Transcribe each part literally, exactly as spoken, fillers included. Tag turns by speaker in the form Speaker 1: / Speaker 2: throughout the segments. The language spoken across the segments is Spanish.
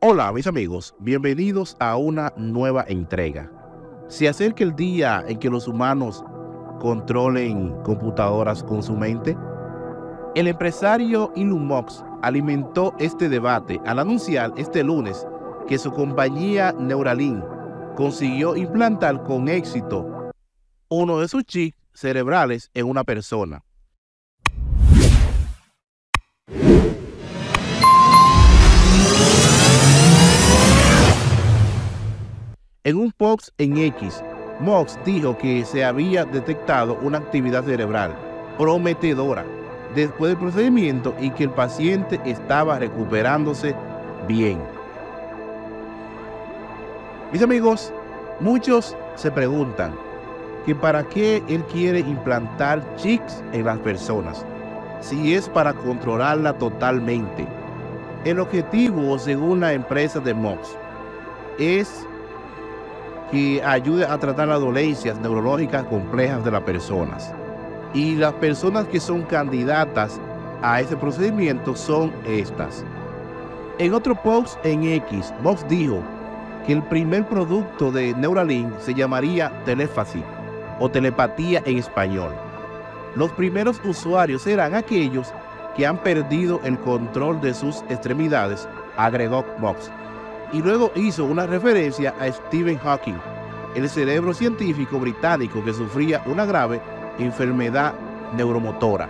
Speaker 1: Hola mis amigos, bienvenidos a una nueva entrega. Se acerca el día en que los humanos controlen computadoras con su mente. El empresario Elon Musk alimentó este debate al anunciar este lunes que su compañía Neuralink consiguió implantar con éxito uno de sus chips cerebrales en una persona. En un post en X, Musk dijo que se había detectado una actividad cerebral prometedora después del procedimiento y que el paciente estaba recuperándose bien. Mis amigos, muchos se preguntan que para qué él quiere implantar chips en las personas, si es para controlarla totalmente. El objetivo, según la empresa de Musk, es que ayude a tratar las dolencias neurológicas complejas de las personas. Y las personas que son candidatas a ese procedimiento son estas. En otro post en X, Musk dijo que el primer producto de Neuralink se llamaría Telepathy o telepatía en español. Los primeros usuarios serán aquellos que han perdido el control de sus extremidades, agregó Musk. Y luego hizo una referencia a Stephen Hawking, el cerebro científico británico que sufría una grave enfermedad neuromotora.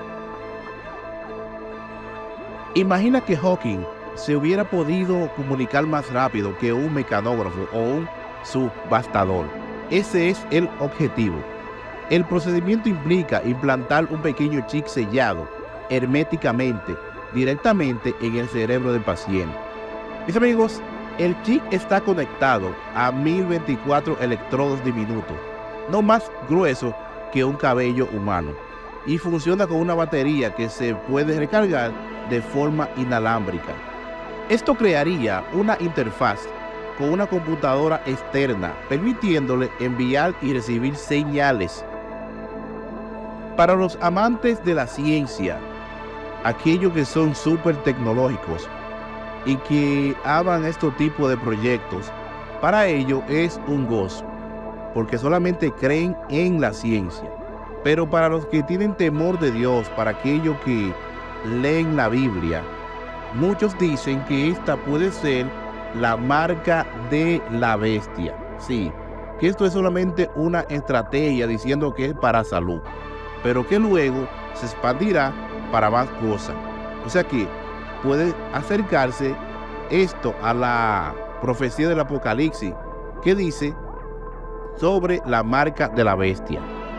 Speaker 1: Imagina que Hawking se hubiera podido comunicar más rápido que un mecanógrafo o un subastador. Ese es el objetivo. El procedimiento implica implantar un pequeño chip sellado herméticamente directamente en el cerebro del paciente. Mis amigos, el chip está conectado a mil veinticuatro electrodos diminutos, no más grueso que un cabello humano, y funciona con una batería que se puede recargar de forma inalámbrica. Esto crearía una interfaz con una computadora externa, permitiéndole enviar y recibir señales. Para los amantes de la ciencia, aquellos que son súper tecnológicos y que aman estos tipos de proyectos, para ellos es un gozo, porque solamente creen en la ciencia. Pero para los que tienen temor de Dios, para aquellos que leen la Biblia, muchos dicen que esta puede ser la marca de la bestia. Sí, que esto es solamente una estrategia diciendo que es para salud, pero que luego se expandirá para más cosas. O sea que puede acercarse esto a la profecía del Apocalipsis que dice sobre la marca de la bestia.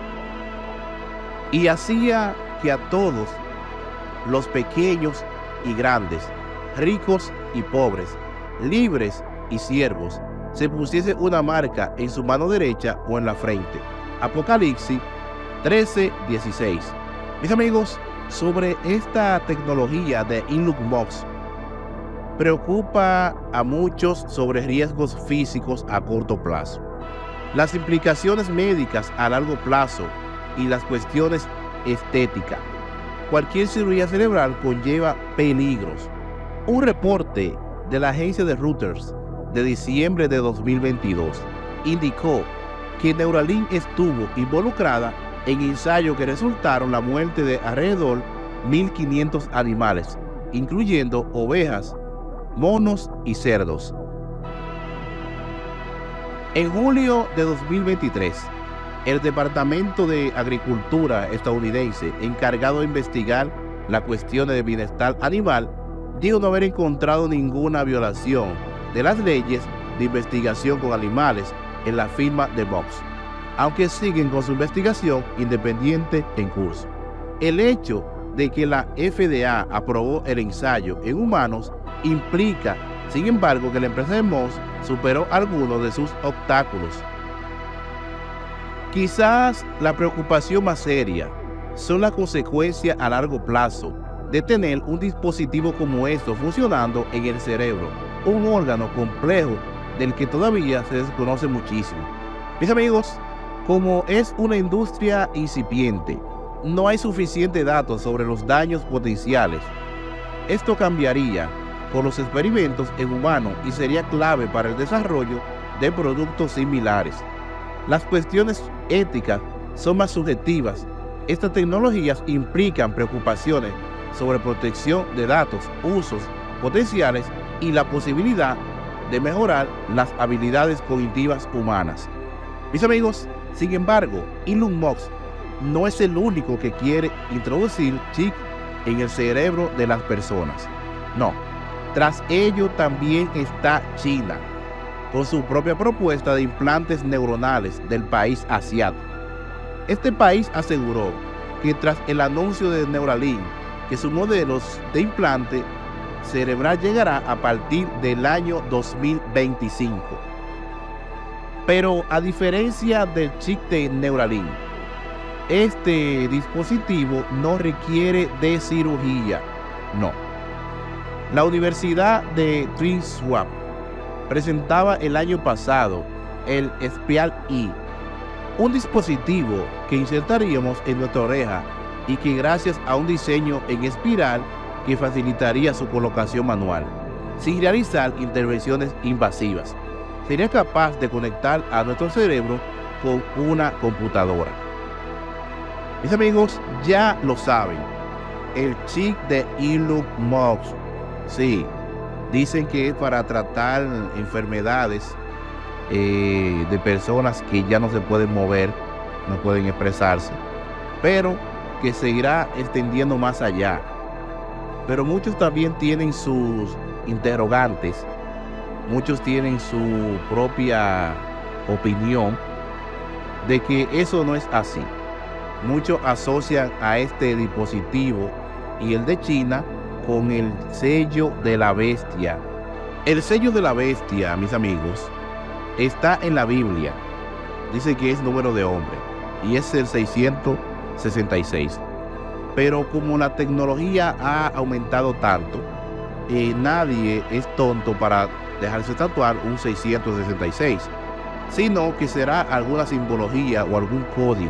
Speaker 1: Y hacía que a todos, los pequeños y grandes, ricos y pobres, libres y siervos, se pusiese una marca en su mano derecha o en la frente. Apocalipsis trece dieciséis. Mis amigos, sobre esta tecnología de Elon Musk, preocupa a muchos sobre riesgos físicos a corto plazo, las implicaciones médicas a largo plazo y las cuestiones estéticas. Cualquier cirugía cerebral conlleva peligros. Un reporte de la agencia de Reuters de diciembre de dos mil veintidós indicó que Neuralink estuvo involucrada en ensayos que resultaron la muerte de alrededor de mil quinientos animales, incluyendo ovejas, monos y cerdos. En julio de dos mil veintitrés, el Departamento de Agricultura estadounidense, encargado de investigar la cuestión de bienestar animal, dijo no haber encontrado ninguna violación de las leyes de investigación con animales en la firma de Musk, aunque siguen con su investigación independiente en curso. El hecho de que la F D A aprobó el ensayo en humanos implica, sin embargo, que la empresa de Musk superó algunos de sus obstáculos. Quizás la preocupación más seria son las consecuencias a largo plazo de tener un dispositivo como esto funcionando en el cerebro, un órgano complejo del que todavía se desconoce muchísimo. Mis amigos, como es una industria incipiente, no hay suficientes datos sobre los daños potenciales. Esto cambiaría por los experimentos en humanos y sería clave para el desarrollo de productos similares. Las cuestiones éticas son más subjetivas. Estas tecnologías implican preocupaciones sobre protección de datos, usos potenciales y la posibilidad de mejorar las habilidades cognitivas humanas. Mis amigos, sin embargo, Elon Musk no es el único que quiere introducir chips en el cerebro de las personas. No, tras ello también está China, con su propia propuesta de implantes neuronales del país asiático. Este país aseguró que tras el anuncio de Neuralink, que sus modelos de implante cerebral llegará a partir del año dos mil veinticinco. Pero a diferencia del chip de Neuralink, este dispositivo no requiere de cirugía. No. La Universidad de TwinSwap presentaba el año pasado el Spiral E, un dispositivo que insertaríamos en nuestra oreja y que gracias a un diseño en espiral que facilitaría su colocación manual, sin realizar intervenciones invasivas, sería capaz de conectar a nuestro cerebro con una computadora. Mis amigos, ya lo saben, el chip de Elon Musk, sí, dicen que es para tratar enfermedades eh, de personas que ya no se pueden mover, no pueden expresarse, pero que seguirá extendiendo más allá. Pero muchos también tienen sus interrogantes, muchos tienen su propia opinión de que eso no es así. Muchos asocian a este dispositivo y el de China con el sello de la bestia. El sello de la bestia, mis amigos, está en la Biblia. Dice que es número de hombre y es el seiscientos sesenta y seis. Pero como la tecnología ha aumentado tanto, eh, nadie es tonto para dejarse tatuar un seiscientos sesenta y seis, sino que será alguna simbología o algún código.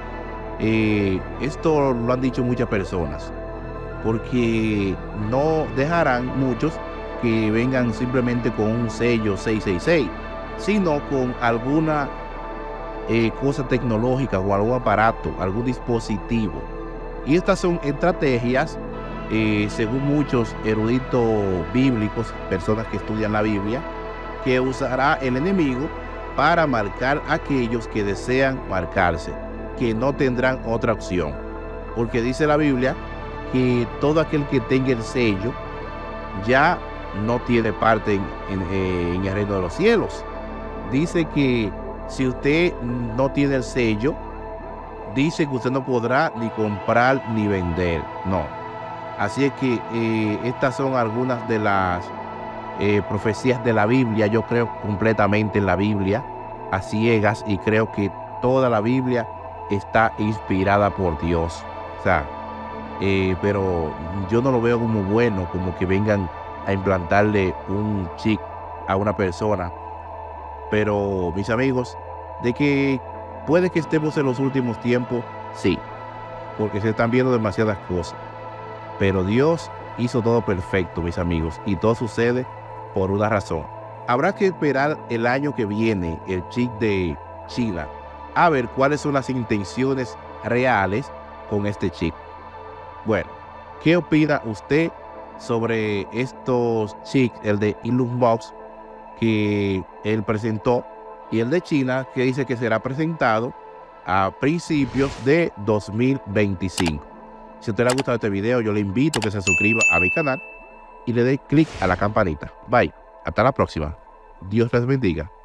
Speaker 1: Eh, esto lo han dicho muchas personas, porque no dejarán muchos que vengan simplemente con un sello seiscientos sesenta y seis, sino con alguna eh, cosa tecnológica o algún aparato, algún dispositivo. Y estas son estrategias, eh, según muchos eruditos bíblicos, personas que estudian la Biblia, que usará el enemigo para marcar a aquellos que desean marcarse, que no tendrán otra opción. Porque dice la Biblia que todo aquel que tenga el sello ya no tiene parte en, en, eh, en el reino de los cielos. Dice que si usted no tiene el sello, dice que usted no podrá ni comprar ni vender. No. Así es que eh, estas son algunas de las eh, profecías de la Biblia. Yo creo completamente en la Biblia a ciegas y creo que toda la Biblia está inspirada por Dios. O sea, eh, pero yo no lo veo como bueno, como que vengan a implantarle un chip a una persona. Pero mis amigos, de que puede que estemos en los últimos tiempos, sí, porque se están viendo demasiadas cosas. Pero Dios hizo todo perfecto, mis amigos, y todo sucede por una razón. Habrá que esperar el año que viene el chip de China, a ver cuáles son las intenciones reales con este chip. Bueno, ¿qué opina usted sobre estos chips, el de Elon Musk que él presentó y el de China que dice que será presentado a principios de dos mil veinticinco? Si a usted le ha gustado este video, yo le invito a que se suscriba a mi canal y le dé clic a la campanita. Bye, hasta la próxima. Dios les bendiga.